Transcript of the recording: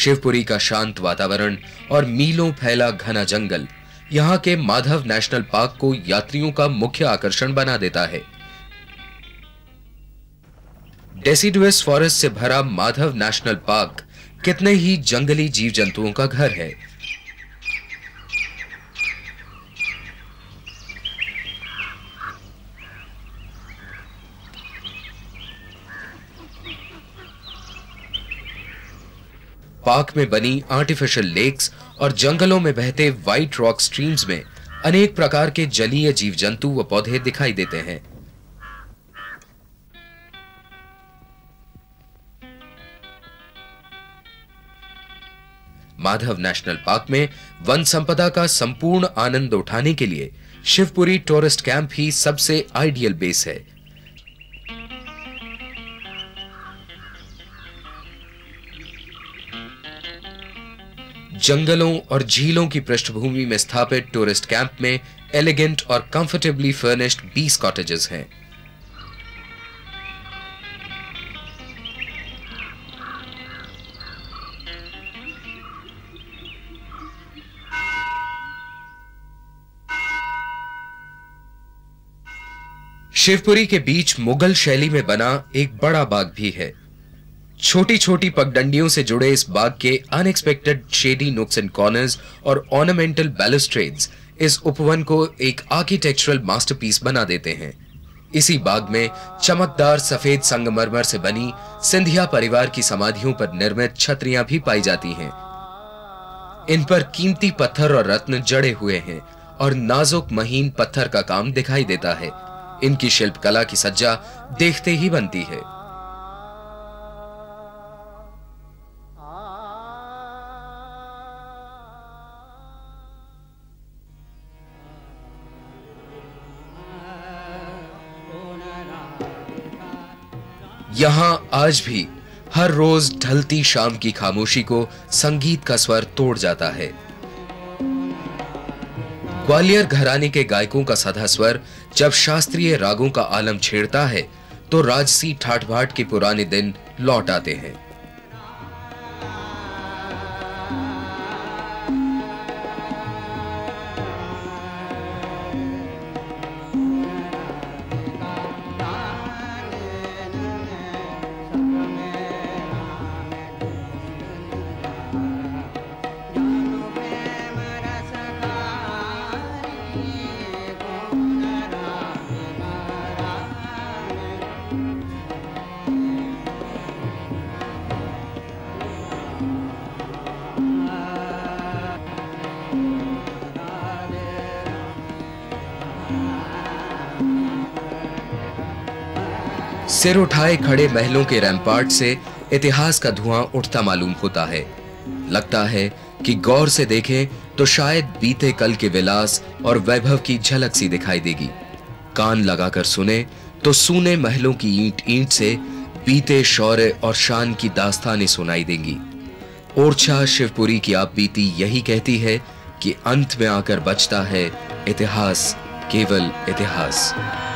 शिवपुरी का शांत वातावरण और मीलों फैला घना जंगल यहाँ के माधव नेशनल पार्क को यात्रियों का मुख्य आकर्षण बना देता है। deciduous फॉरेस्ट से भरा माधव नेशनल पार्क कितने ही जंगली जीव जंतुओं का घर है। पार्क में बनी आर्टिफिशियल लेक्स और जंगलों में बहते व्हाइट रॉक स्ट्रीम्स में अनेक प्रकार के जलीय जीव जंतु व पौधे दिखाई देते हैं। माधव नेशनल पार्क में वन संपदा का संपूर्ण आनंद उठाने के लिए शिवपुरी टूरिस्ट कैंप ही सबसे आइडियल बेस है। जंगलों और झीलों की पृष्ठभूमि में स्थापित टूरिस्ट कैंप में एलिगेंट और कंफर्टेबली फर्निश्ड 20 कॉटेजेस हैं। शिवपुरी के बीच मुगल शैली में बना एक बड़ा बाग भी है। छोटी छोटी पगडंडियों से जुड़े इस बाग के unexpected shady nooks and corners और ऑर्नामेंटल balustrades इस उपवन को एक आर्किटेक्चरल मास्टरपीस बना देते हैं। इसी बाग में चमकदार सफेद संगमरमर से बनी सिंधिया परिवार की समाधियों पर निर्मित छतरियां भी पाई जाती हैं। इन पर कीमती पत्थर और रत्न जड़े हुए हैं और नाजुक महीन पत्थर का काम दिखाई देता है। इनकी शिल्पकला की सज्जा देखते ही बनती है। यहां आज भी हर रोज ढलती शाम की खामोशी को संगीत का स्वर तोड़ जाता है। ग्वालियर घराने के गायकों का सधा स्वर जब शास्त्रीय रागों का आलम छेड़ता है तो राजसी ठाठ बाट के पुराने दिन लौट आते हैं। सिर उठाए खड़े महलों के रैम्पार्ट से इतिहास का धुआं उठता मालूम होता है। लगता है कि गौर से देखें तो शायद बीते कल के विलास और वैभव की झलक सी दिखाई देगी। कान लगाकर सुने तो सूने महलों की ईंट ईंट से बीते शौर्य और शान की दास्तानें सुनाई देंगी। ओरछा शिवपुरी की आप बीती यही कहती है कि अंत में आकर बचता है इतिहास, केवल इतिहास।